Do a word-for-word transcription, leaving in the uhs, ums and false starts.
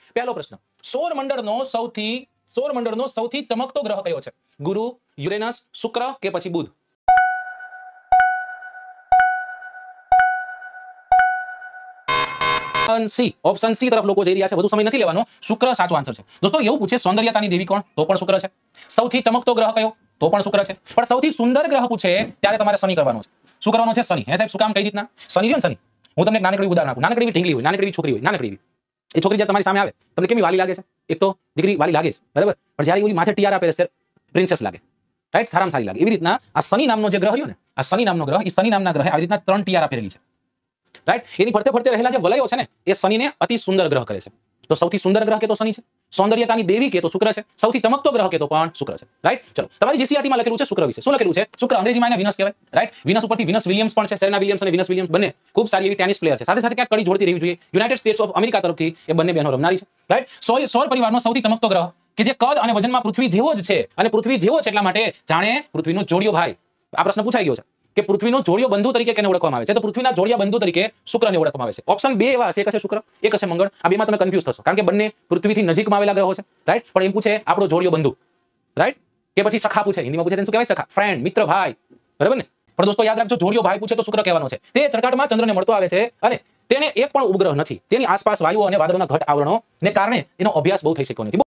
પહેલો પ્રશ્ન, સૌર મંડળનો સૌથી સૌર મંડળનો સૌથી ચમકતો ગ્રહ કયો છે? ગુરુ, યુરેનસ, શુક્ર કે પછી બુધ? સી, ઓપ્શન સી તરફ લોકો જઈ રહ્યા છે. વધુ સમય નથી લેવાનો. શુક્ર સાચો આન્સર છે. દોસ્તો એવું પૂછે સૌંદર્યતાની દેવી કોણ? તો પણ શુક્ર છે. સૌથી ચમકતો ગ્રહ કયો? તો પણ શુક્ર છે. પણ સૌથી સુંદર ગ્રહ પૂછે ત્યારે તમારે શનિ કરવાનો છે. શું કરવાનો છે? શનિ. હે સાહેબ શું કામ? કઈ રીતના? શનિ રહ્યો ને શનિ. હું તમને એક નાનકડી ઉદાહરણ આપું. નાનકડી ઢીંગલી હોય, નાનકડી છોકરી હોય, નાનકડી એ છોકરી જ્યારે તમારી સામે આવે તમને કેવી વાલી લાગે છે? એક તો દીકરી વાલી લાગે છે, બરાબર? પણ જ્યારે ઓલી માથે ટિયારા પહેરે છે ત્યારે પ્રિન્સેસ લાગે, રાઈટ? સારામાં સારી લાગે. એવી રીતના આ શનિ નામનો જે ગ્રહ રહ્યો ને, આ શનિ નામનો ગ્રહ, એ શનિ નામના ગ્રહે આવી રીતના ત્રણ ટિયારા પહેરેલી છે, રાઈટ? એની ફરતે ફરતે રહેલા જે વલયો છે ને, એ શનિને અતિ સુંદર ગ્રહ કરે છે. તો સૌથી સુંદર ગ્રહ કે તો શનિ છે, સૌંદર્યતાની દેવી કે તો શુક્ર છે, સૌથી ચમકતો ગ્રહ કે તો પણ શુક્ર છે, રાઈટ? ચલો, તમારી જીસીઆરટી માં લખેલું છે શુક્ર વિશે. શું લખેલું છે? શુક્ર અંગ્રેજીમાં એને વિનસ કહેવાય, રાઈટ? વિનસ ઉપરથી વિનસ વિલિયમ્સ પણ છે. સેરેના વિલિયમ્સ અને વિનસ વિલિયમ્સ બંને ખૂબ સારી એવી ટેનિસ પ્લેયર છે. સાથે સાથે ક્યાંક કડી જોડતી રહેવી જોઈએ. યુનાઇટેડ સ્ટેટ્સ ઓફ અમેરિકા તરફથી એ બંને બહેનો રમનારી છે, રાઈટ? સૌર સૌર પરિવારનો સૌથી ચમકતો ગ્રહ કે જે કદ અને વજનમાં પૃથ્વી જેવો જ છે, અને પૃથ્વી જેવો છે એટલા માટે જાણે પૃથ્વીનો જોડિયો ભાઈ. આ પ્રશ્ન પૂછાઈ ગયો છે કે પૃથ્વીનો જોડિયો બંધુ તરીકે કેને ઓળખવામાં આવે છે? તો પૃથ્વીના જોડિયા બંધુ તરીકે શુક્રને ઓળખવામાં આવે છે. ઓપ્શન બે એવા છે, એક હશે શુક્ર, એક હશે મંગળ. આ બેમાં તમે કન્ફ્યુઝ થશો કારણ કે બંને પૃથ્વીથી નજીકમાં આવેલા ગ્રહો છે, રાઈટ? પણ એમ પૂછે આપણો જોડિયો બંધુ, રાઈટ? કે પછી સખા પૂછે, હિન્દીમાં પૂછે તેને શું કહેવાય? સખા, ફ્રેન્ડ, મિત્ર, ભાઈ, બરાબર ને? પણ દોસ્તો યાદ રાખજો, જોડિયો ભાઈ પૂછે તો શુક્ર કહેવાનો છે. તે ચળકાટમાં ચંદ્રને મળતો આવે છે અને તેને એક પણ ઉપગ્રહ નથી. તેની આસપાસ વાયુઓ અને વાદળોના ઘટ આવરણોને કારણે એનો અભ્યાસ બહુ થઈ શક્યો નથી.